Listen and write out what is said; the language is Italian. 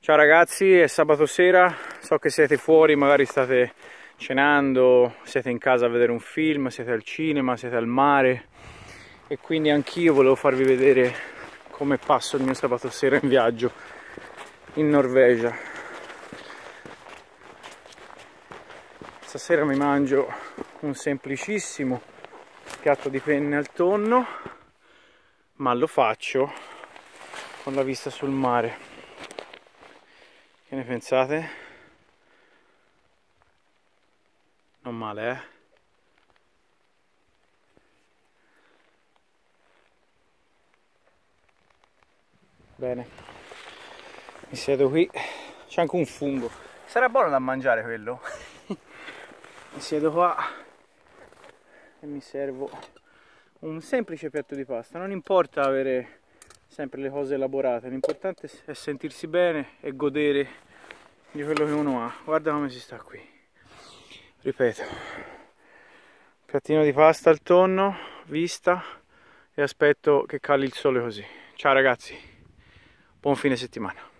Ciao ragazzi, è sabato sera, so che siete fuori, magari state cenando, siete in casa a vedere un film, siete al cinema, siete al mare e quindi anch'io volevo farvi vedere come passo il mio sabato sera in viaggio in Norvegia. Stasera mi mangio un semplicissimo piatto di penne al tonno, ma lo faccio con la vista sul mare. Che ne pensate? Non male, eh? Bene, mi siedo qui, c'è anche un fungo, sarà buono da mangiare quello. Mi siedo qua e mi servo un semplice piatto di pasta. Non importa avere sempre le cose elaborate, l'importante è sentirsi bene e godere di quello che uno ha. Guarda come si sta qui, ripeto, piattino di pasta al tonno, vista, e aspetto che cali il sole così. Ciao ragazzi, buon fine settimana.